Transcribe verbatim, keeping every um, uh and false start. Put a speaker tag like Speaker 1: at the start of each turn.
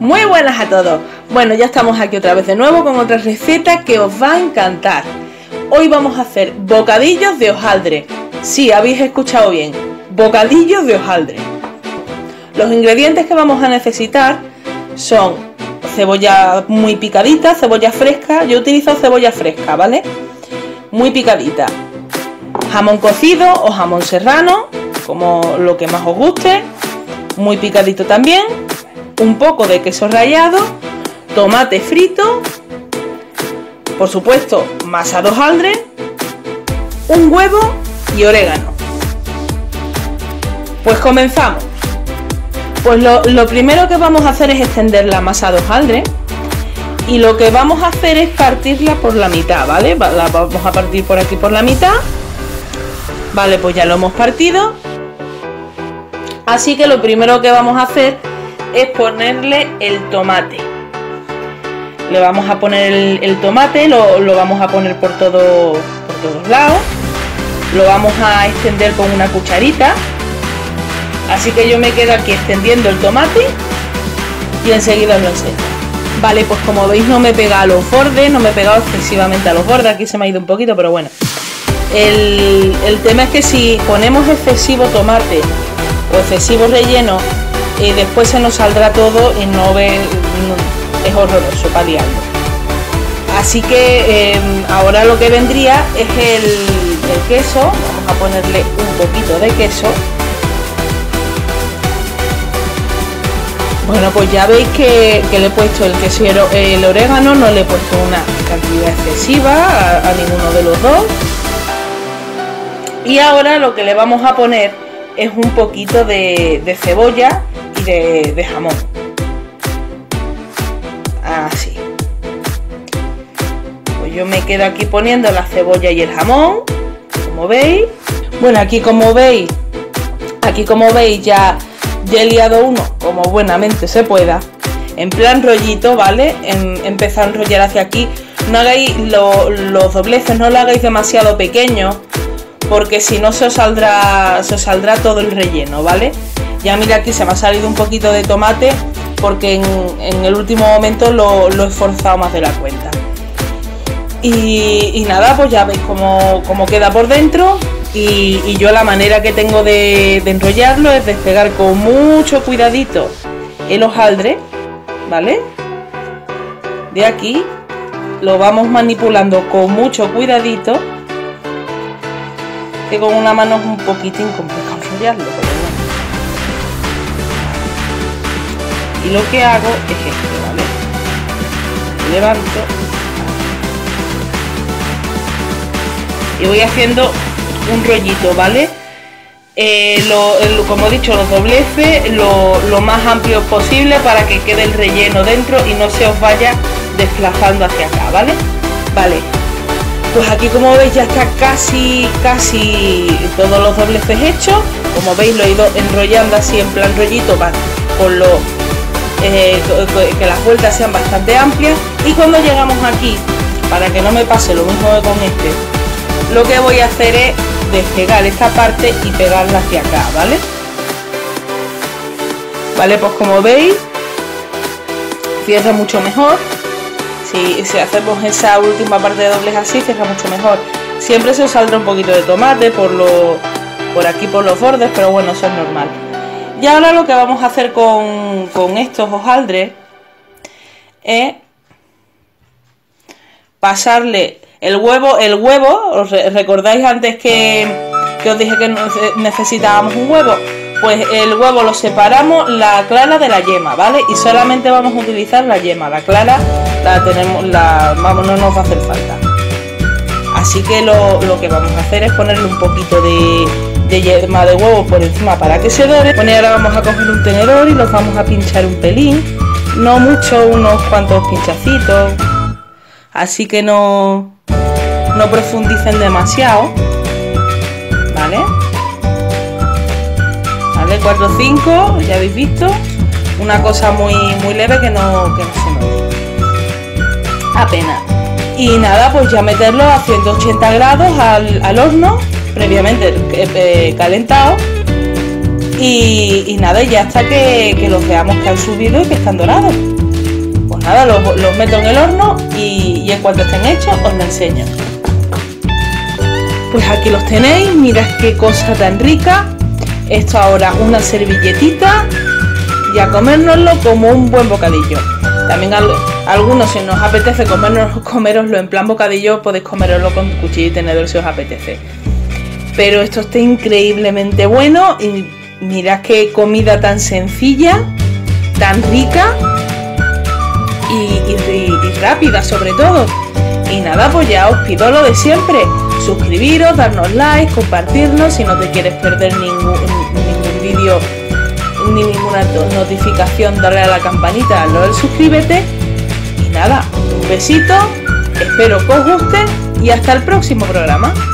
Speaker 1: Muy buenas a todos. Bueno, ya estamos aquí otra vez de nuevo con otra receta que os va a encantar. Hoy vamos a hacer bocadillos de hojaldre. Sí, habéis escuchado bien, bocadillos de hojaldre. Los ingredientes que vamos a necesitar son cebolla muy picadita, cebolla fresca. Yo utilizo cebolla fresca, ¿vale? Muy picadita. Jamón cocido o jamón serrano, como lo que más os guste. Muy picadito también. Un poco de queso rallado, tomate frito, por supuesto masa de hojaldre, un huevo y orégano. Pues comenzamos. Pues lo, lo primero que vamos a hacer es extender la masa de hojaldre y lo que vamos a hacer es partirla por la mitad, ¿vale? La vamos a partir por aquí por la mitad. Vale, pues ya lo hemos partido. Así que lo primero que vamos a hacer es ponerle el tomate. Le vamos a poner el, el tomate, lo, lo vamos a poner por, todo, por todos lados. Lo vamos a extender con una cucharita. Así que yo me quedo aquí extendiendo el tomate y enseguida os lo enseño. Vale, pues como veis no me pega a los bordes, no me he pegado excesivamente a los bordes. Aquí se me ha ido un poquito, pero bueno. El, el tema es que si ponemos excesivo tomate o excesivo relleno, y después se nos saldrá todo y no ve, no, es horroroso para liarlo. Así que eh, ahora lo que vendría es el, el queso. Vamos a ponerle un poquito de queso. Bueno, pues ya veis que, que le he puesto el queso y el orégano, no le he puesto una cantidad excesiva a, a ninguno de los dos. Y ahora lo que le vamos a poner es un poquito de, de cebolla y de, de jamón. Así. Pues yo me quedo aquí poniendo la cebolla y el jamón, como veis. Bueno, aquí como veis, aquí como veis ya, ya he liado uno como buenamente se pueda. En plan rollito, ¿vale? En, empezar a enrollar hacia aquí. No hagáis lo, los dobleces, no lo hagáis demasiado pequeños, porque si no se os saldrá, se os saldrá todo el relleno, ¿vale? Ya mira, aquí se me ha salido un poquito de tomate porque en, en el último momento lo, lo he forzado más de la cuenta. Y, y nada, pues ya veis cómo, cómo queda por dentro. Y, y yo la manera que tengo de, de enrollarlo es despegar con mucho cuidadito el hojaldre, ¿vale? De aquí lo vamos manipulando con mucho cuidadito, que con una mano es un poquitín complicado enrollarlo, pero bueno. Y lo que hago es esto, ¿vale? Levanto y voy haciendo un rollito, ¿vale? Eh, lo, el, como he dicho, los dobleces lo, lo más amplio posible para que quede el relleno dentro y no se os vaya desplazando hacia acá, ¿vale? Vale. Pues aquí como veis ya está casi, casi todos los dobleces hechos. Como veis lo he ido enrollando así en plan rollito para con lo, eh, que las vueltas sean bastante amplias. Y cuando llegamos aquí, para que no me pase lo mismo que con este, lo que voy a hacer es despegar esta parte y pegarla hacia acá, ¿vale? Vale, pues como veis cierra mucho mejor. Si, si hacemos esa última parte de doblez así, cierra mucho mejor. Siempre se os saldrá un poquito de tomate por, lo, por aquí por los bordes, pero bueno, eso es normal. Y ahora lo que vamos a hacer con, con estos hojaldres es pasarle el huevo. El huevo, ¿os recordáis antes que, que os dije que necesitábamos un huevo? Pues el huevo lo separamos, la clara de la yema, ¿vale? Y solamente vamos a utilizar la yema, la clara la tenemos, la, vamos, no nos va a hacer falta. Así que lo, lo que vamos a hacer es ponerle un poquito de, de yema de huevo por encima para que se dore. Bueno, y ahora vamos a coger un tenedor y los vamos a pinchar un pelín, no mucho, unos cuantos pinchacitos, así que no, no profundicen demasiado, ¿vale? cuatro o cinco, ya habéis visto, una cosa muy muy leve que no, que no se note apenas. Y nada, pues ya meterlo a ciento ochenta grados al, al horno previamente eh, calentado Y, y nada, ya hasta que, que los veamos que han subido y que están dorados. Pues nada, los, los meto en el horno y, y en cuanto estén hechos os lo enseño. Pues aquí los tenéis, mirad qué cosa tan rica. Esto ahora una servilletita y a comérnoslo como un buen bocadillo. También al, algunos, si nos apetece comernos, comeroslo en plan bocadillo, podéis comeroslo con cuchillo y tenedor si os apetece. Pero esto está increíblemente bueno y mirad qué comida tan sencilla, tan rica y, y, y rápida sobre todo. Y nada, pues ya os pido lo de siempre. Suscribiros, darnos like, compartirnos. Si no te quieres perder ningún, ningún vídeo ni ninguna notificación, darle a la campanita, lo del suscríbete. Y nada, un besito, espero que os guste y hasta el próximo programa.